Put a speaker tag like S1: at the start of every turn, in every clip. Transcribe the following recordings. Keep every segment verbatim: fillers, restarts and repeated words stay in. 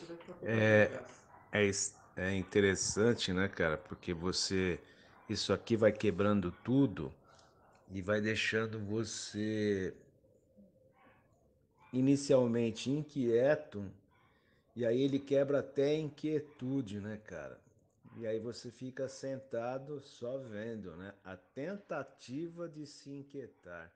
S1: É, é, es- é interessante, né, cara? Porque você, isso aqui vai quebrando tudo e vai deixando você inicialmente inquieto, e aí ele quebra até a inquietude, né, cara? E aí você fica sentado só vendo, né? A tentativa de se inquietar.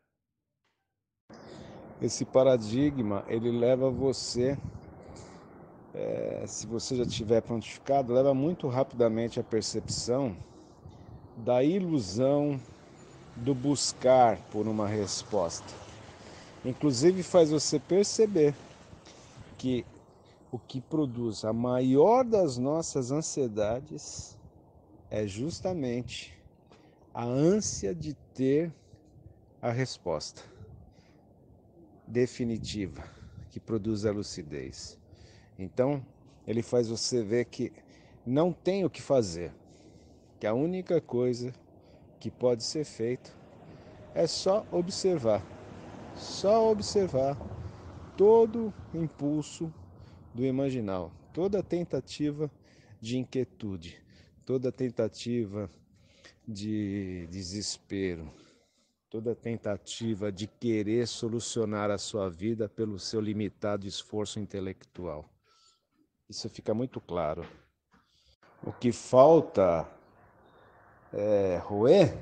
S1: Esse paradigma, ele leva você, eh, se você já tiver prontificado, leva muito rapidamente a percepção da ilusão do buscar por uma resposta. Inclusive faz você perceber que o que produz a maior das nossas ansiedades é justamente a ânsia de ter a resposta definitiva, que produz a lucidez. Então, ele faz você ver que não tem o que fazer, que a única coisa que pode ser feito é só observar, só observar todo impulso do imaginal, toda tentativa de inquietude, toda tentativa de desespero, toda tentativa de querer solucionar a sua vida pelo seu limitado esforço intelectual. Isso fica muito claro. O que falta é roer,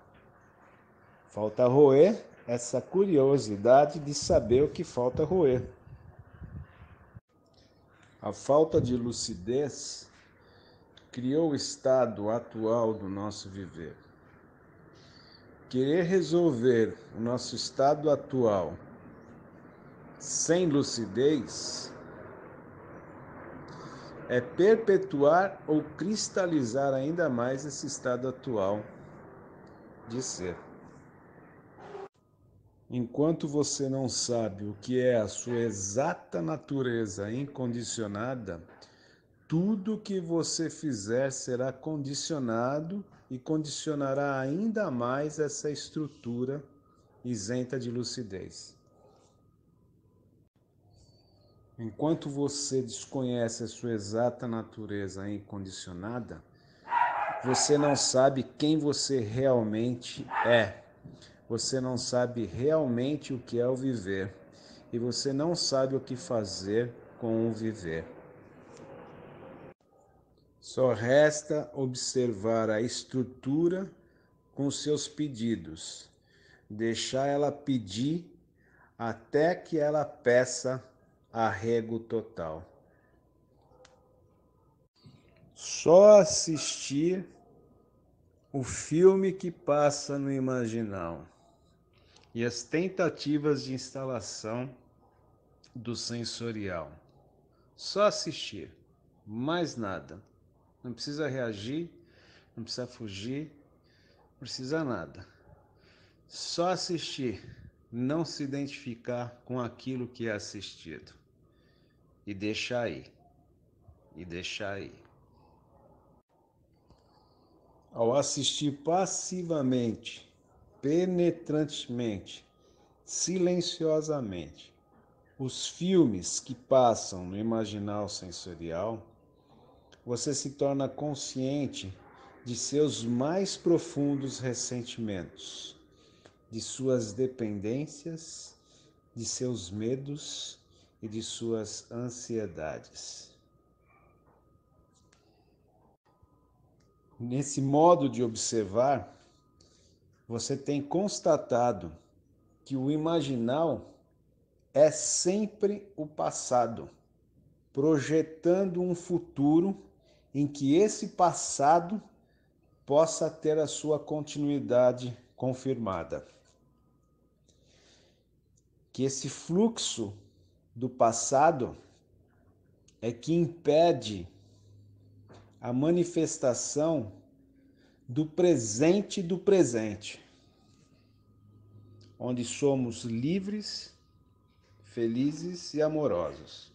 S1: falta roer essa curiosidade de saber o que falta roer. A falta de lucidez criou o estado atual do nosso viver. Querer resolver o nosso estado atual sem lucidez é perpetuar ou cristalizar ainda mais esse estado atual de ser. Enquanto você não sabe o que é a sua exata natureza incondicionada, tudo que você fizer será condicionado e condicionará ainda mais essa estrutura isenta de lucidez. Enquanto você desconhece a sua exata natureza incondicionada, você não sabe quem você realmente é. Você não sabe realmente o que é o viver. E você não sabe o que fazer com o viver. Só resta observar a estrutura com seus pedidos. Deixar ela pedir até que ela peça arrego total. Só assistir o filme que passa no imaginal e as tentativas de instalação do sensorial. Só assistir, mais nada. Não precisa reagir, não precisa fugir, não precisa nada. Só assistir, não se identificar com aquilo que é assistido. E deixar aí, e deixar aí. Ao assistir passivamente, penetrantemente, silenciosamente, os filmes que passam no imaginal sensorial, você se torna consciente de seus mais profundos ressentimentos, de suas dependências, de seus medos e de suas ansiedades. Nesse modo de observar, você tem constatado que o imaginal é sempre o passado, projetando um futuro em que esse passado possa ter a sua continuidade confirmada. Que esse fluxo do passado é que impede a manifestação do presente do presente, onde somos livres, felizes e amorosos.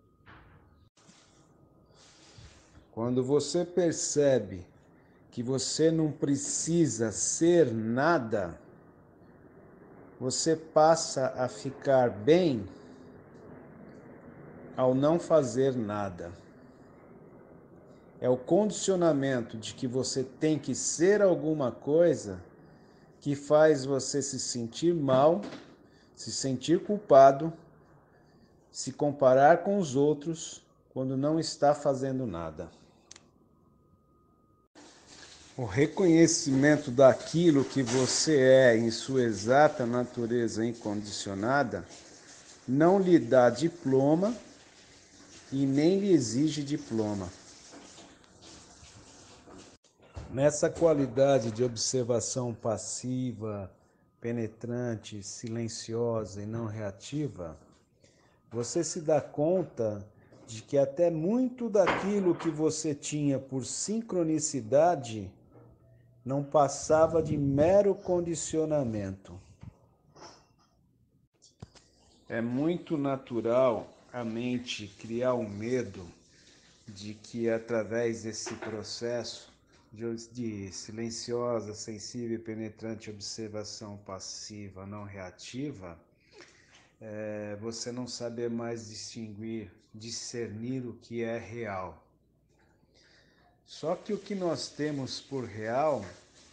S1: Quando você percebe que você não precisa ser nada, você passa a ficar bem ao não fazer nada. É o condicionamento de que você tem que ser alguma coisa que faz você se sentir mal, se sentir culpado, se comparar com os outros quando não está fazendo nada. O reconhecimento daquilo que você é em sua exata natureza incondicionada não lhe dá diploma e nem lhe exige diploma. Nessa qualidade de observação passiva, penetrante, silenciosa e não reativa, você se dá conta de que até muito daquilo que você tinha por sincronicidade não passava de mero condicionamento. É muito natural a mente criar o medo de que através desse processo de silenciosa, sensível e penetrante observação passiva, não reativa, é, você não saber mais distinguir, discernir o que é real. Só que o que nós temos por real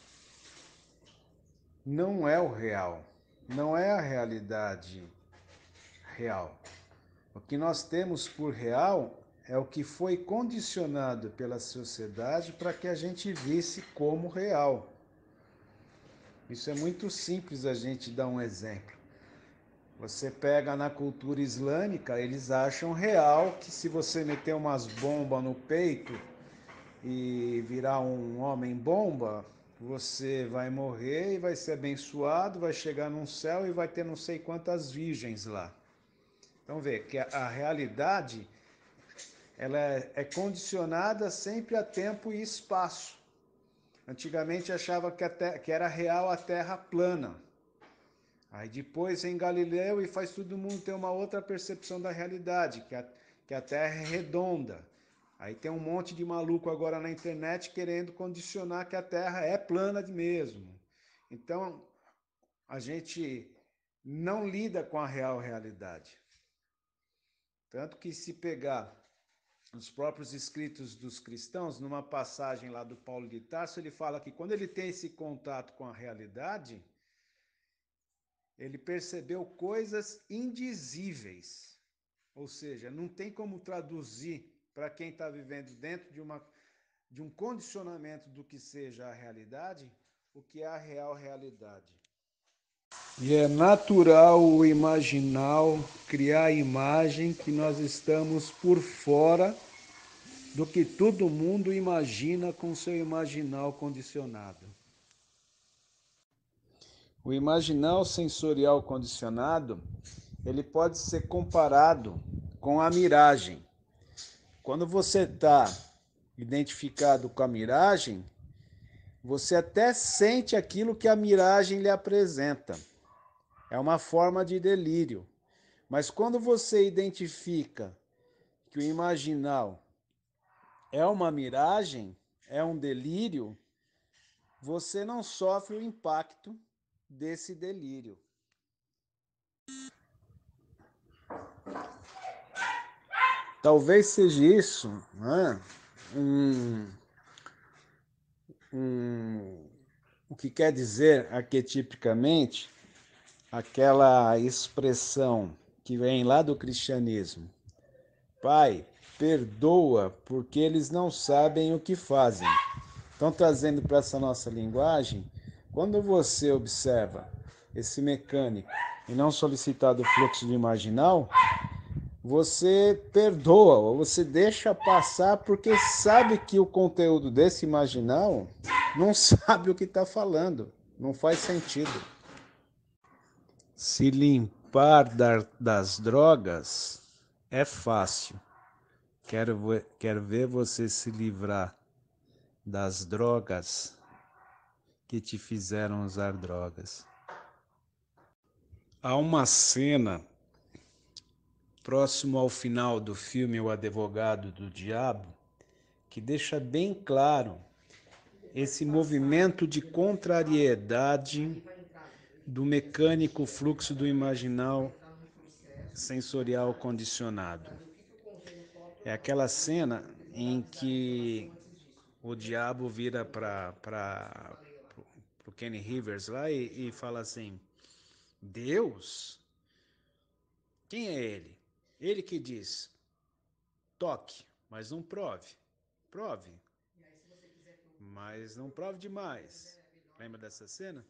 S1: não é o real, não é a realidade real. O que nós temos por real é o que foi condicionado pela sociedade para que a gente visse como real. Isso é muito simples a gente dar um exemplo. Você pega na cultura islâmica, eles acham real que se você meter umas bombas no peito e virar um homem-bomba, você vai morrer e vai ser abençoado, vai chegar num céu e vai ter não sei quantas virgens lá. Então vê que a, a realidade ela é, é condicionada sempre a tempo e espaço. Antigamente achava que, a te, que era real a Terra plana. Aí depois em Galileu e faz todo mundo ter uma outra percepção da realidade, que a, que a Terra é redonda. Aí tem um monte de maluco agora na internet querendo condicionar que a Terra é plana mesmo. Então, a gente não lida com a real realidade. Tanto que se pegar os próprios escritos dos cristãos, numa passagem lá do Paulo de Tarso, ele fala que quando ele tem esse contato com a realidade, ele percebeu coisas indizíveis. Ou seja, não tem como traduzir para quem está vivendo dentro de, uma, de um condicionamento do que seja a realidade, o que é a real realidade. E é natural o imaginal criar a imagem que nós estamos por fora do que todo mundo imagina com seu imaginal condicionado. O imaginal sensorial condicionado, ele pode ser comparado com a miragem. Quando você está identificado com a miragem, você até sente aquilo que a miragem lhe apresenta. É uma forma de delírio. Mas quando você identifica que o imaginal é uma miragem, é um delírio, você não sofre o impacto desse delírio. Talvez seja isso, né? um, um, o que quer dizer arquetipicamente aquela expressão que vem lá do cristianismo. Pai, perdoa porque eles não sabem o que fazem. Então, trazendo para essa nossa linguagem, quando você observa esse mecânico e não solicitado fluxo de marginal, você perdoa, ou você deixa passar porque sabe que o conteúdo desse marginal não sabe o que está falando, não faz sentido. Se limpar das drogas é fácil. Quero ver, quero ver você se livrar das drogas que te fizeram usar drogas. Há uma cena próximo ao final do filme O Advogado do Diabo que deixa bem claro esse movimento de contrariedade do mecânico fluxo do imaginal sensorial condicionado. É aquela cena em que o diabo vira para o Kenny Rivers lá e, e fala assim: Deus? Quem é ele? Ele que diz: toque, mas não prove. Prove, mas não prove demais. Lembra dessa cena?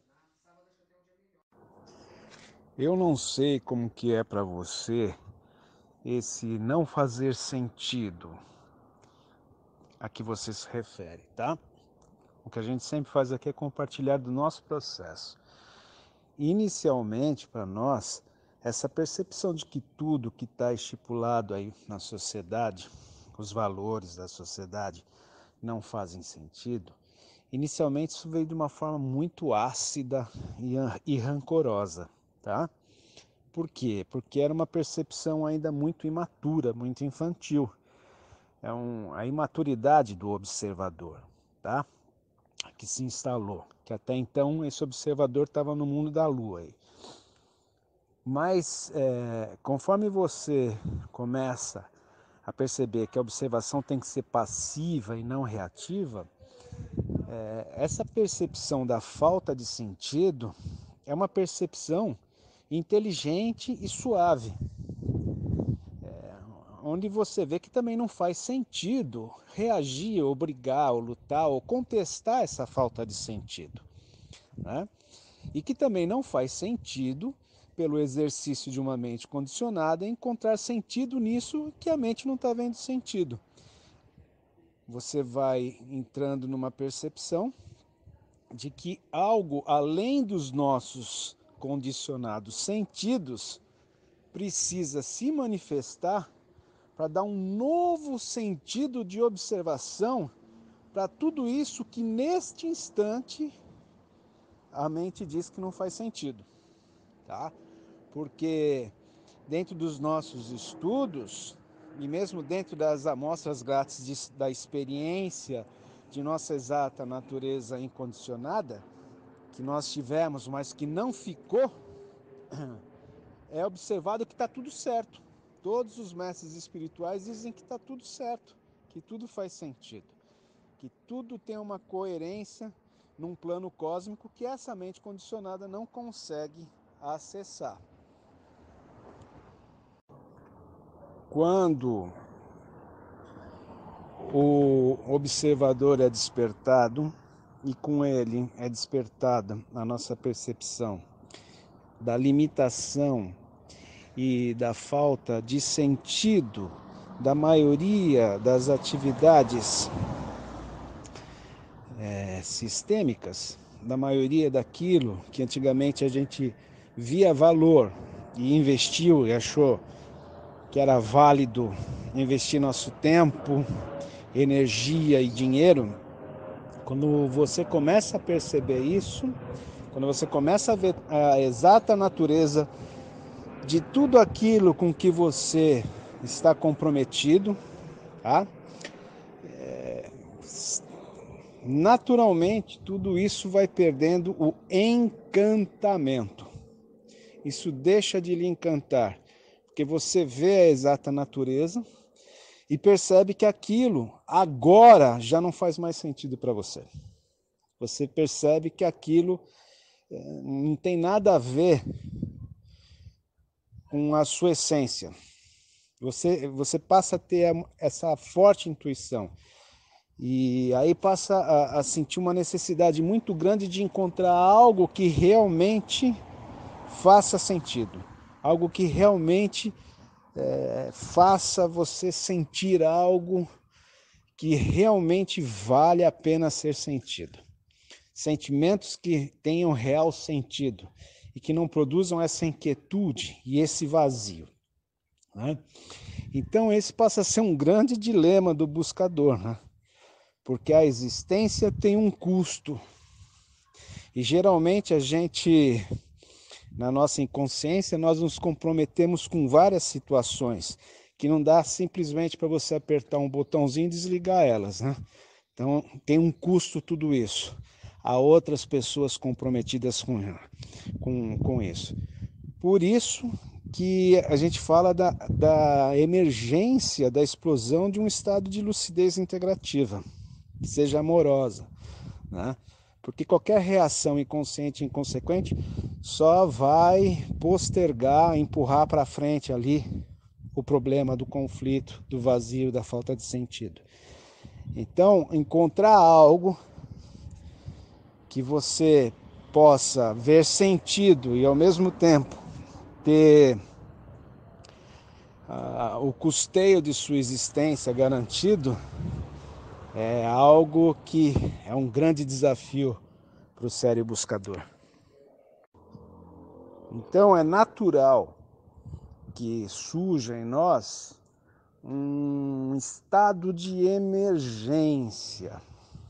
S1: Eu não sei como que é para você esse não fazer sentido a que você se refere, tá? O que a gente sempre faz aqui é compartilhar do nosso processo. Inicialmente, para nós, essa percepção de que tudo que está estipulado aí na sociedade, os valores da sociedade, não fazem sentido, inicialmente isso veio de uma forma muito ácida e rancorosa, tá? Por quê? Porque era uma percepção ainda muito imatura, muito infantil. É um, a imaturidade do observador, tá? Que se instalou. Que até então esse observador estava no mundo da lua. Aí. Mas é, conforme você começa a perceber que a observação tem que ser passiva e não reativa, é, essa percepção da falta de sentido é uma percepção inteligente e suave. É, onde você vê que também não faz sentido reagir, obrigar, ou lutar, ou contestar essa falta de sentido. Né? E que também não faz sentido, pelo exercício de uma mente condicionada, encontrar sentido nisso que a mente não está vendo sentido. Você vai entrando numa percepção de que algo além dos nossos condicionados sentidos precisa se manifestar para dar um novo sentido de observação para tudo isso que neste instante a mente diz que não faz sentido, tá? Porque dentro dos nossos estudos e mesmo dentro das amostras grátis de, da experiência de nossa exata natureza incondicionada, que nós tivemos, mas que não ficou, é observado que está tudo certo. Todos os mestres espirituais dizem que está tudo certo, que tudo faz sentido, que tudo tem uma coerência num plano cósmico que essa mente condicionada não consegue acessar. Quando o observador é despertado e com ele é despertada a nossa percepção da limitação e da falta de sentido da maioria das atividades é, sistêmicas, da maioria daquilo que antigamente a gente via valor e investiu e achou que era válido investir nosso tempo, energia e dinheiro. Quando você começa a perceber isso, quando você começa a ver a exata natureza de tudo aquilo com que você está comprometido, tá? É, naturalmente, tudo isso vai perdendo o encantamento. Isso deixa de lhe encantar, porque você vê a exata natureza e percebe que aquilo agora já não faz mais sentido para você. Você percebe que aquilo é, não tem nada a ver com a sua essência. Você, você passa a ter essa forte intuição. E aí passa a, a sentir uma necessidade muito grande de encontrar algo que realmente faça sentido. Algo que realmente é, faça você sentir algo que realmente vale a pena ser sentido. Sentimentos que tenham real sentido e que não produzam essa inquietude e esse vazio. Né? Então esse passa a ser um grande dilema do buscador, né? Porque a existência tem um custo. E geralmente a gente, na nossa inconsciência, nós nos comprometemos com várias situações que não dá simplesmente para você apertar um botãozinho e desligar elas, né? Então tem um custo tudo isso. Há outras pessoas comprometidas com, com, com isso. Por isso que a gente fala da, da emergência, da explosão de um estado de lucidez integrativa, que seja amorosa, né? Porque qualquer reação inconsciente e inconsequente só vai postergar, empurrar para frente ali o problema do conflito, do vazio, da falta de sentido. Então, encontrar algo que você possa ver sentido e ao mesmo tempo ter uh, o custeio de sua existência garantido é algo que é um grande desafio para o sério buscador. Então é natural que surja em nós um estado de emergência.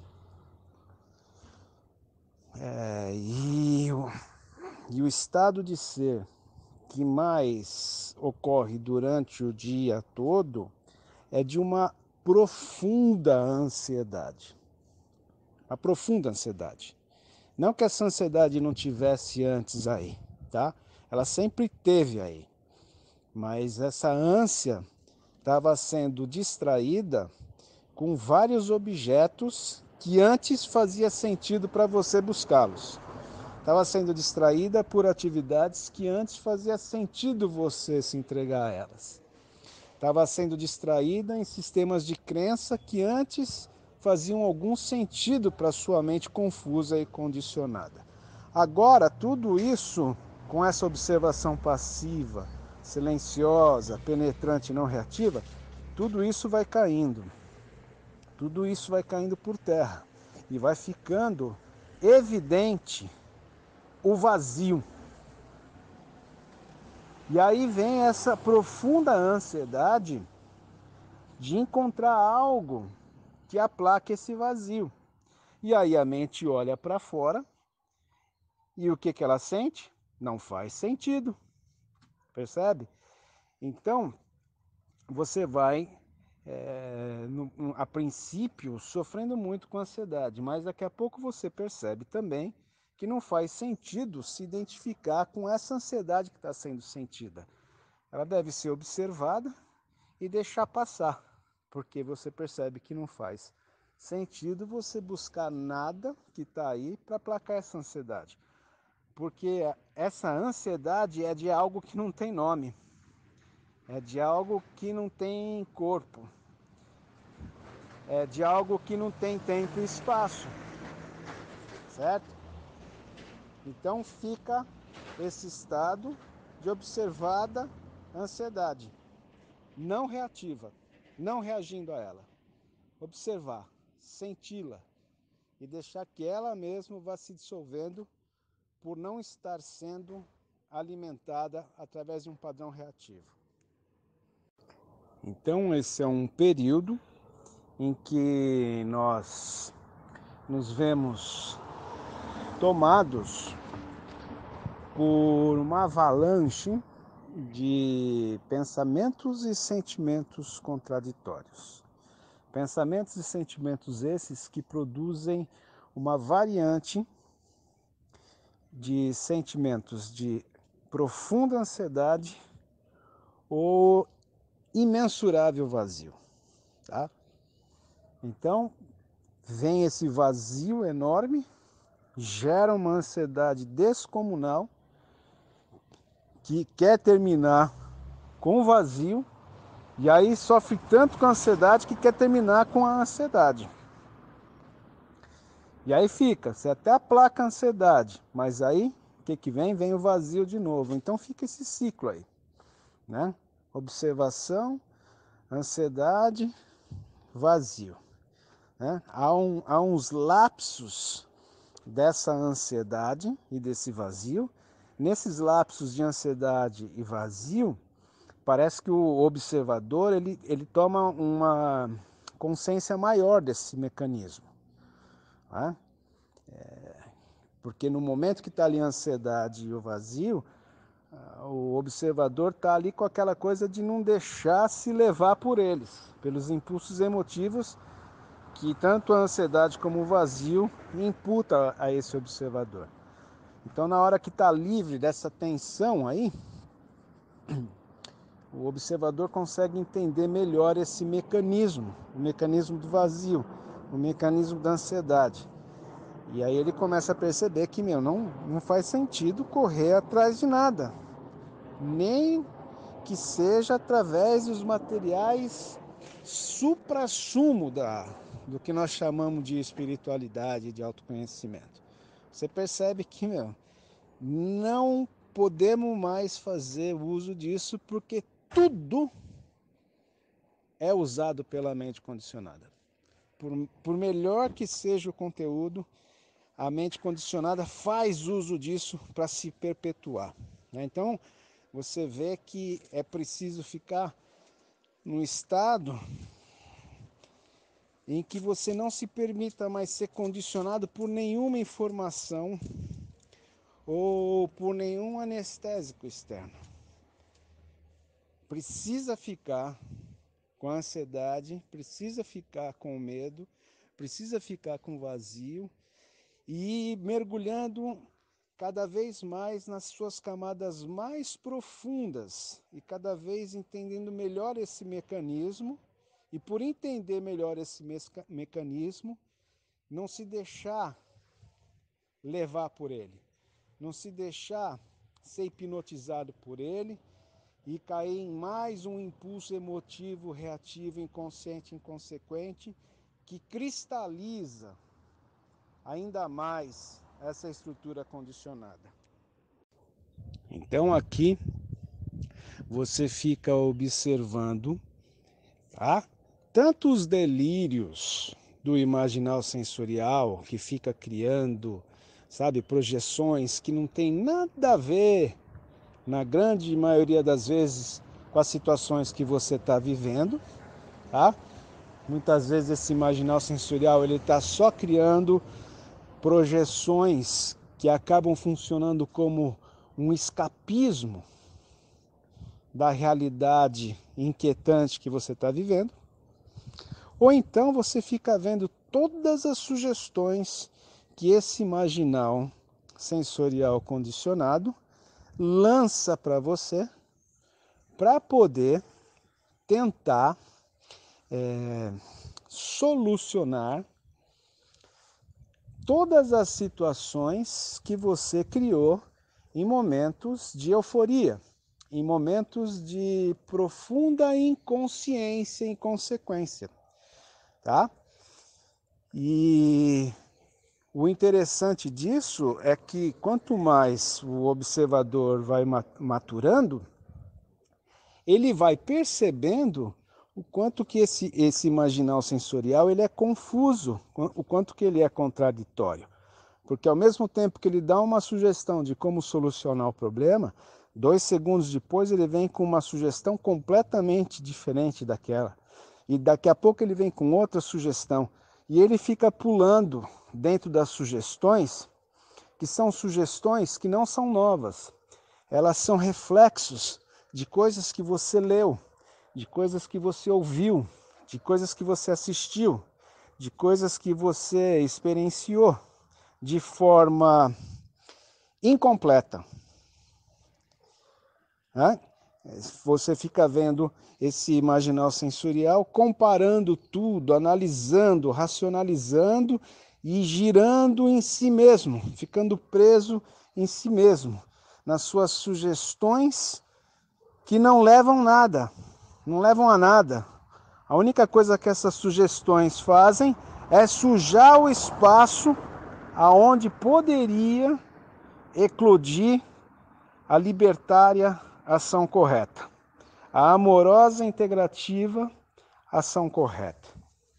S1: É, e, o, e o estado de ser que mais ocorre durante o dia todo é de uma profunda ansiedade. Uma profunda ansiedade. Não que essa ansiedade não tivesse antes aí, tá? Ela sempre teve aí. Mas essa ânsia estava sendo distraída com vários objetos que antes fazia sentido para você buscá-los. Estava sendo distraída por atividades que antes fazia sentido você se entregar a elas. Estava sendo distraída em sistemas de crença que antes faziam algum sentido para sua mente confusa e condicionada. Agora, tudo isso, com essa observação passiva, silenciosa, penetrante e não reativa, tudo isso vai caindo. Tudo isso vai caindo por terra e vai ficando evidente o vazio. E aí vem essa profunda ansiedade de encontrar algo que aplaque esse vazio. E aí a mente olha para fora e o que, que ela sente? Não faz sentido. Percebe? Então, você vai, é, no, a princípio, sofrendo muito com ansiedade, mas daqui a pouco você percebe também que não faz sentido se identificar com essa ansiedade que está sendo sentida. Ela deve ser observada e deixar passar, porque você percebe que não faz sentido você buscar nada que está aí para aplacar essa ansiedade. Porque essa ansiedade é de algo que não tem nome, é de algo que não tem corpo, é de algo que não tem tempo e espaço, certo? Então fica esse estado de observada ansiedade, não reativa, não reagindo a ela. Observar, senti-la e deixar que ela mesma vá se dissolvendo por não estar sendo alimentada através de um padrão reativo. Então esse é um período em que nós nos vemos tomados por uma avalanche de pensamentos e sentimentos contraditórios. Pensamentos e sentimentos esses que produzem uma variante de sentimentos de profunda ansiedade ou imensurável vazio, tá? Então, vem esse vazio enorme, gera uma ansiedade descomunal que quer terminar com o vazio e aí sofre tanto com a ansiedade que quer terminar com a ansiedade. E aí fica, você até aplaca a ansiedade, mas aí o que, que vem? Vem o vazio de novo. Então fica esse ciclo aí, né? Observação, ansiedade, vazio. Né? Há, um, há uns lapsos dessa ansiedade e desse vazio. Nesses lapsos de ansiedade e vazio, parece que o observador ele, ele toma uma consciência maior desse mecanismo. Né? É, porque no momento que está ali a ansiedade e o vazio, o observador está ali com aquela coisa de não deixar se levar por eles, pelos impulsos emotivos que tanto a ansiedade como o vazio imputa a esse observador. Então, na hora que está livre dessa tensão aí, o observador consegue entender melhor esse mecanismo, o mecanismo do vazio, o mecanismo da ansiedade. E aí ele começa a perceber que, meu, não, não faz sentido correr atrás de nada, nem que seja através dos materiais suprassumo da, do que nós chamamos de espiritualidade, de autoconhecimento. Você percebe que, meu, não podemos mais fazer uso disso porque tudo é usado pela mente condicionada. Por, por melhor que seja o conteúdo, a mente condicionada faz uso disso para se perpetuar. Então, você vê que é preciso ficar num estado em que você não se permita mais ser condicionado por nenhuma informação ou por nenhum anestésico externo. Precisa ficar com a ansiedade, precisa ficar com o medo, precisa ficar com o vazio e mergulhando cada vez mais nas suas camadas mais profundas e cada vez entendendo melhor esse mecanismo. E por entender melhor esse mecanismo, não se deixar levar por ele, não se deixar ser hipnotizado por ele e cair em mais um impulso emotivo, reativo, inconsciente, inconsequente, que cristaliza ainda mais essa estrutura condicionada. Então aqui você fica observando, tá? Tanto os delírios do imaginal sensorial, que fica criando, sabe, projeções que não tem nada a ver, na grande maioria das vezes, com as situações que você está vivendo, tá? Muitas vezes esse imaginal sensorial, ele está só criando projeções que acabam funcionando como um escapismo da realidade inquietante que você está vivendo. Ou então você fica vendo todas as sugestões que esse imaginal sensorial condicionado lança para você para poder tentar é, solucionar todas as situações que você criou em momentos de euforia, em momentos de profunda inconsciência e inconsequência. Tá? E o interessante disso é que quanto mais o observador vai maturando, ele vai percebendo o quanto que esse, esse imaginal sensorial ele é confuso, o quanto que ele é contraditório. Porque ao mesmo tempo que ele dá uma sugestão de como solucionar o problema, dois segundos depois ele vem com uma sugestão completamente diferente daquela. E daqui a pouco ele vem com outra sugestão. E ele fica pulando dentro das sugestões, que são sugestões que não são novas. Elas são reflexos de coisas que você leu, de coisas que você ouviu, de coisas que você assistiu, de coisas que você experienciou de forma incompleta. Né? Você fica vendo esse imaginal sensorial, comparando tudo, analisando, racionalizando e girando em si mesmo, ficando preso em si mesmo, nas suas sugestões que não levam nada, não levam a nada. A única coisa que essas sugestões fazem é sujar o espaço aonde poderia eclodir a libertária ação correta, a amorosa integrativa ação correta.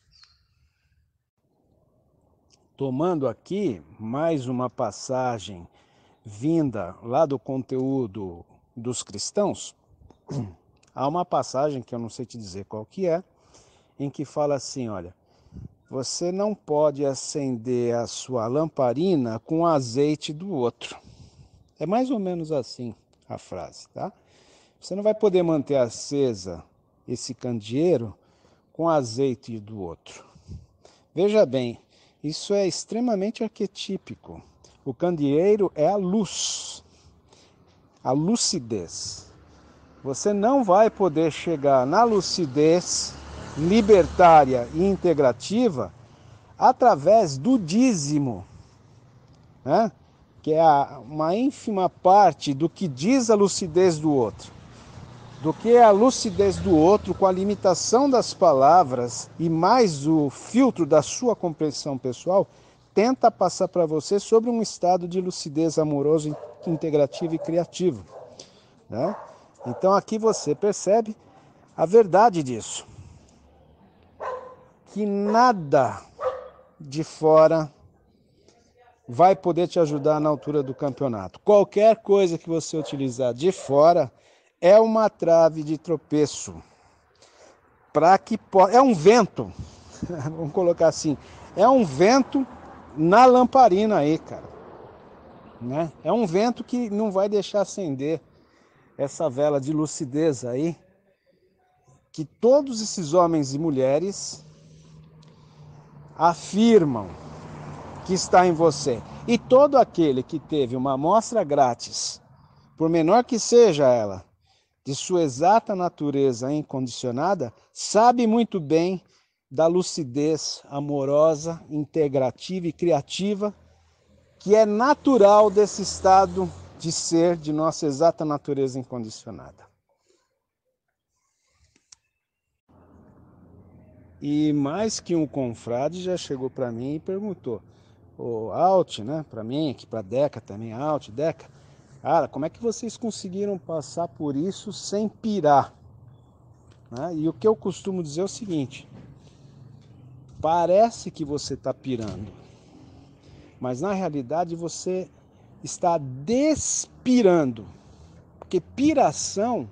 S1: Tomando aqui mais uma passagem vinda lá do conteúdo dos cristãos, há uma passagem que eu não sei te dizer qual que é, em que fala assim, olha, você não pode acender a sua lamparina com o azeite do outro. É mais ou menos assim a frase, tá? Você não vai poder manter acesa esse candeeiro com azeite do outro. Veja bem, isso é extremamente arquetípico. O candeeiro é a luz, a lucidez. você não vai poder chegar na lucidez libertária e integrativa através do dízimo, né? Que é a, uma ínfima parte do que diz a lucidez do outro, do que é a lucidez do outro com a limitação das palavras e mais o filtro da sua compreensão pessoal, tenta passar para você sobre um estado de lucidez amoroso, integrativo e criativo, né? Então aqui você percebe a verdade disso, que nada de fora vai poder te ajudar na altura do campeonato. Qualquer coisa que você utilizar de fora é uma trave de tropeço. Para que po... é um vento, vamos colocar assim, é um vento na lamparina aí, cara, né? É um vento que não vai deixar acender essa vela de lucidez aí, que todos esses homens e mulheres afirmam que está em você. E todo aquele que teve uma amostra grátis, por menor que seja ela, de sua exata natureza incondicionada, sabe muito bem da lucidez amorosa, integrativa e criativa que é natural desse estado de ser de nossa exata natureza incondicionada. E mais que um confrade já chegou para mim e perguntou: o Alt, né, para mim, aqui para Deca também, Alt, Deca, cara, como é que vocês conseguiram passar por isso sem pirar? Né? E o que eu costumo dizer é o seguinte: parece que você está pirando, mas na realidade você está despirando, porque piração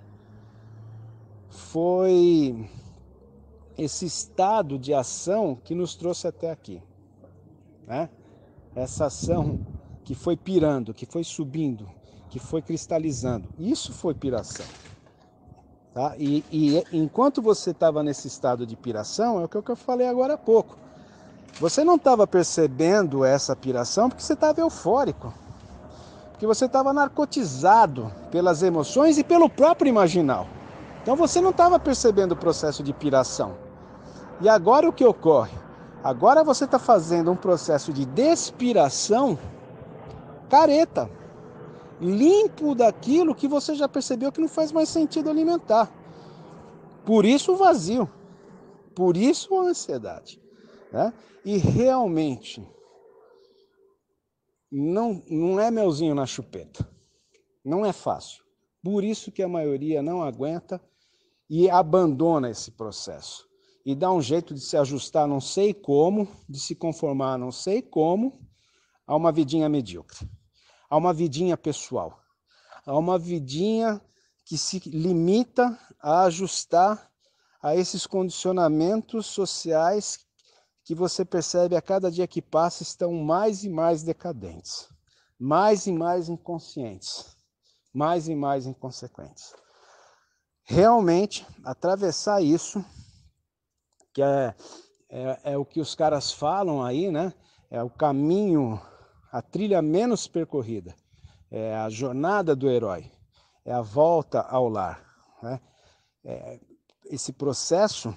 S1: foi esse estado de ação que nos trouxe até aqui, né? Essa ação que foi pirando, que foi subindo, que foi cristalizando, isso foi piração, tá? E, e enquanto você estava nesse estado de piração, é o que eu falei agora há pouco, você não estava percebendo essa piração porque você estava eufórico, porque você estava narcotizado pelas emoções e pelo próprio imaginal. Então você não estava percebendo o processo de piração. E agora o que ocorre? Agora você está fazendo um processo de despiração careta, limpo daquilo que você já percebeu que não faz mais sentido alimentar. Por isso o vazio, por isso a ansiedade, né? E realmente não, não é melzinho na chupeta, não é fácil. Por isso que a maioria não aguenta e abandona esse processo. E dá um jeito de se ajustar não sei como, de se conformar não sei como, a uma vidinha medíocre, a uma vidinha pessoal, a uma vidinha que se limita a ajustar a esses condicionamentos sociais que você percebe a cada dia que passa estão mais e mais decadentes, mais e mais inconscientes, mais e mais inconsequentes. Realmente, atravessar isso, que é, é, é o que os caras falam aí, né? É o caminho, a trilha menos percorrida, é a jornada do herói, é a volta ao lar, né? É, esse processo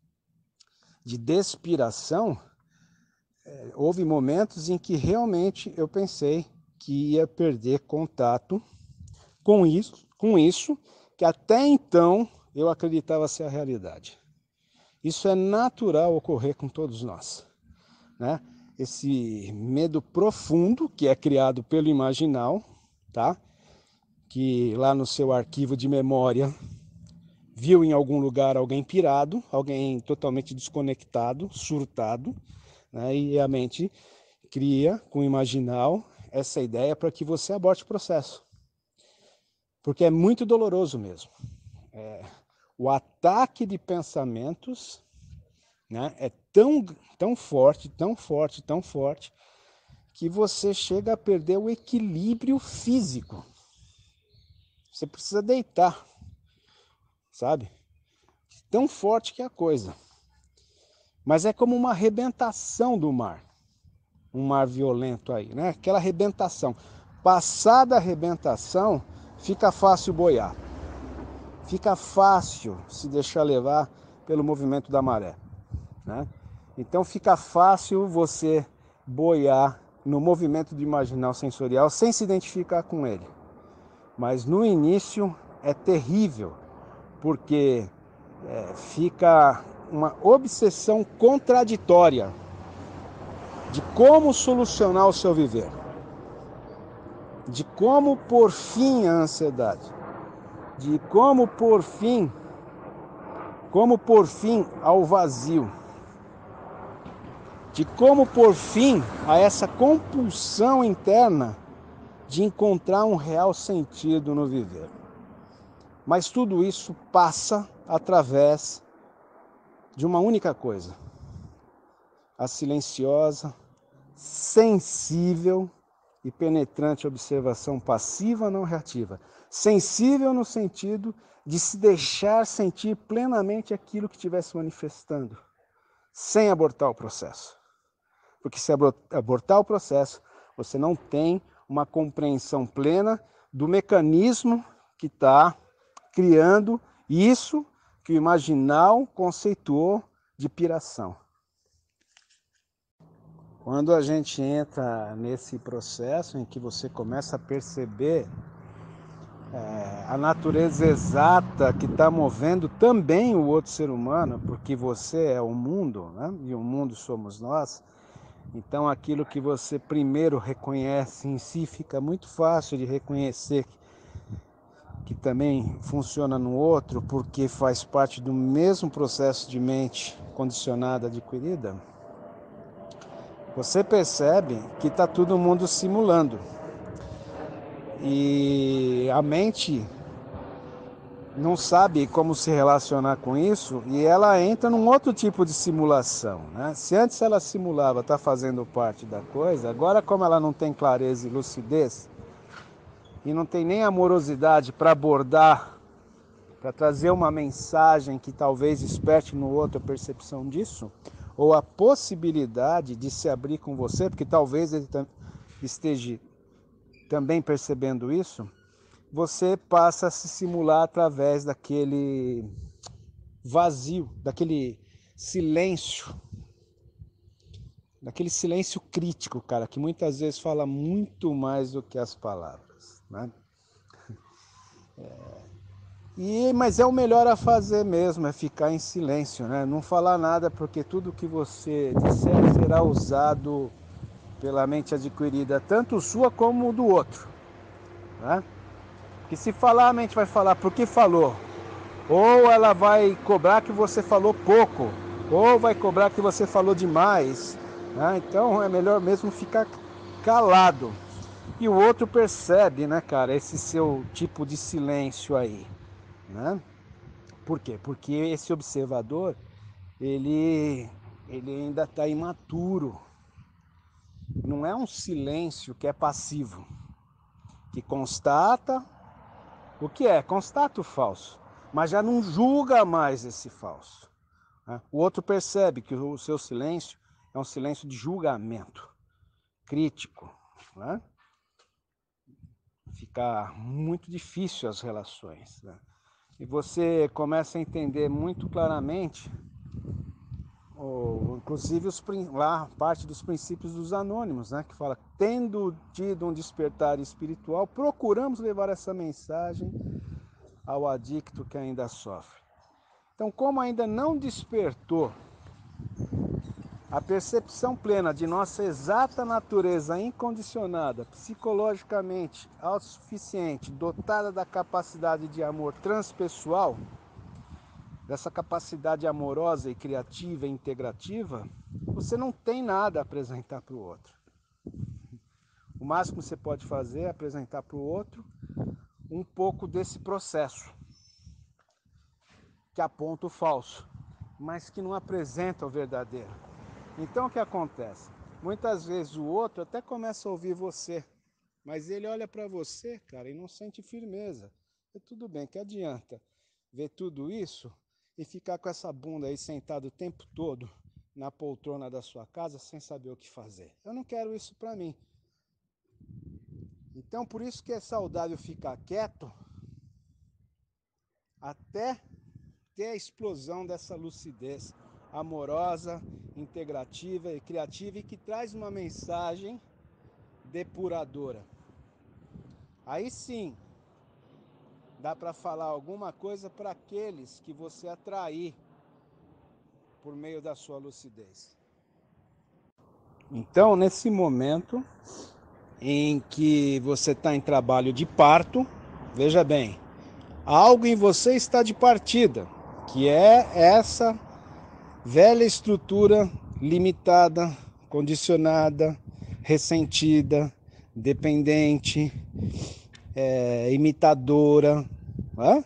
S1: de despiração, é, houve momentos em que realmente eu pensei que ia perder contato com isso, com isso que até então eu acreditava ser a realidade. Isso é natural ocorrer com todos nós, né? Esse medo profundo que é criado pelo imaginal, tá? Que lá no seu arquivo de memória viu em algum lugar alguém pirado, alguém totalmente desconectado, surtado, né? E a mente cria com o imaginal essa ideia para que você aborte o processo, porque é muito doloroso mesmo. É, o ataque de pensamentos, né, é tão, tão forte, tão forte, tão forte, que você chega a perder o equilíbrio físico. Você precisa deitar, sabe? Tão forte que é a coisa. Mas é como uma arrebentação do mar. Um mar violento aí, né? Aquela arrebentação. Passada a arrebentação, fica fácil boiar. fica fácil se deixar levar pelo movimento da maré, né? Então fica fácil você boiar no movimento do imaginal sensorial sem se identificar com ele. Mas no início é terrível, porque é, fica uma obsessão contraditória de como solucionar o seu viver, de como pôr fim à ansiedade, de como pôr fim, como pôr fim ao vazio, de como pôr fim a essa compulsão interna de encontrar um real sentido no viver. Mas tudo isso passa através de uma única coisa: a silenciosa, sensível e penetrante observação passiva não reativa. Sensível no sentido de se deixar sentir plenamente aquilo que estiver se manifestando, sem abortar o processo. Porque se abortar o processo, você não tem uma compreensão plena do mecanismo que está criando isso que o imaginal conceituou de piração. Quando a gente entra nesse processo em que você começa a perceber é, a natureza exata que está movendo também o outro ser humano, porque você é o mundo, né? E o mundo somos nós, então aquilo que você primeiro reconhece em si fica muito fácil de reconhecer que, que também funciona no outro, porque faz parte do mesmo processo de mente condicionada adquirida. Você percebe que está todo mundo simulando. E a mente não sabe como se relacionar com isso e ela entra num outro tipo de simulação, né? Se antes ela simulava estar fazendo parte da coisa, agora como ela não tem clareza e lucidez e não tem nem amorosidade para abordar, para trazer uma mensagem que talvez desperte no outro a percepção disso, ou a possibilidade de se abrir com você, porque talvez ele esteja também percebendo isso, você passa a se simular através daquele vazio, daquele silêncio, daquele silêncio crítico, cara, que muitas vezes fala muito mais do que as palavras, né? É... E, mas é o melhor a fazer mesmo, é ficar em silêncio, né? Não falar nada, porque tudo que você disser será usado pela mente adquirida, tanto sua como do outro, né? Que se falar, a mente vai falar porque falou, ou ela vai cobrar que você falou pouco, ou vai cobrar que você falou demais, né? Então é melhor mesmo ficar calado. E o outro percebe, né, cara, esse seu tipo de silêncio aí, né? Por quê? Porque esse observador, ele, ele ainda está imaturo. Não é um silêncio que é passivo, que constata o que é, constata o falso, mas já não julga mais esse falso, né? O outro percebe que o seu silêncio é um silêncio de julgamento crítico, né? Fica muito difícil as relações, né? E você começa a entender muito claramente, ou, inclusive os, lá parte dos princípios dos anônimos, né? Que fala, tendo tido um despertar espiritual, procuramos levar essa mensagem ao adicto que ainda sofre. Então, como ainda não despertou a percepção plena de nossa exata natureza incondicionada, psicologicamente autossuficiente, dotada da capacidade de amor transpessoal, dessa capacidade amorosa e criativa e integrativa, você não tem nada a apresentar para o outro. O máximo que você pode fazer é apresentar para o outro um pouco desse processo que aponta o falso, mas que não apresenta o verdadeiro. Então o que acontece? Muitas vezes o outro até começa a ouvir você, mas ele olha para você, cara, e não sente firmeza. E tudo bem, que adianta ver tudo isso e ficar com essa bunda aí sentado o tempo todo na poltrona da sua casa sem saber o que fazer? Eu não quero isso para mim. Então por isso que é saudável ficar quieto até ter a explosão dessa lucidez amorosa, integrativa e criativa e que traz uma mensagem depuradora. Aí sim, dá para falar alguma coisa para aqueles que você atrair por meio da sua lucidez. Então, nesse momento em que você está em trabalho de parto, veja bem, algo em você está de partida, que é essa velha estrutura limitada, condicionada, ressentida, dependente, é, imitadora, né?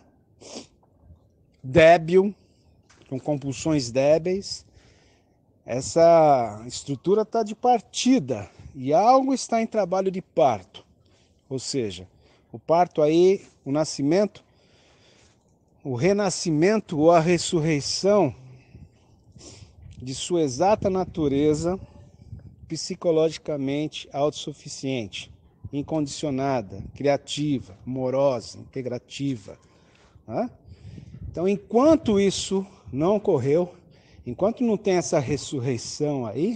S1: Débil, com compulsões débeis. Essa estrutura está de partida e algo está em trabalho de parto. Ou seja, o parto aí, o nascimento, o renascimento ou a ressurreição de sua exata natureza psicologicamente autossuficiente, incondicionada, criativa, amorosa, integrativa. Né? Então, enquanto isso não ocorreu, enquanto não tem essa ressurreição aí,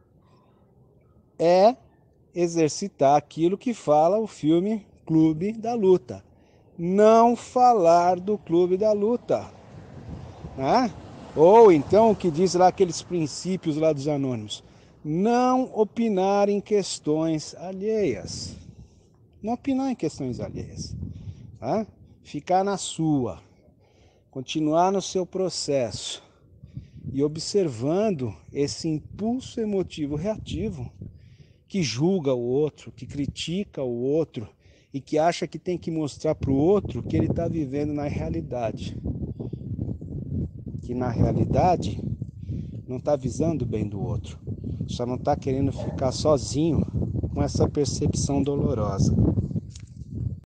S1: é exercitar aquilo que fala o filme Clube da Luta. Não falar do Clube da Luta. Né? Ou então o que diz lá aqueles princípios lá dos anônimos. Não opinar em questões alheias. Não opinar em questões alheias. Tá? Ficar na sua. Continuar no seu processo. E observando esse impulso emotivo reativo que julga o outro, que critica o outro e que acha que tem que mostrar para o outro que ele está vivendo na realidade. Que na realidade não está visando o bem do outro. Só não está querendo ficar sozinho com essa percepção dolorosa.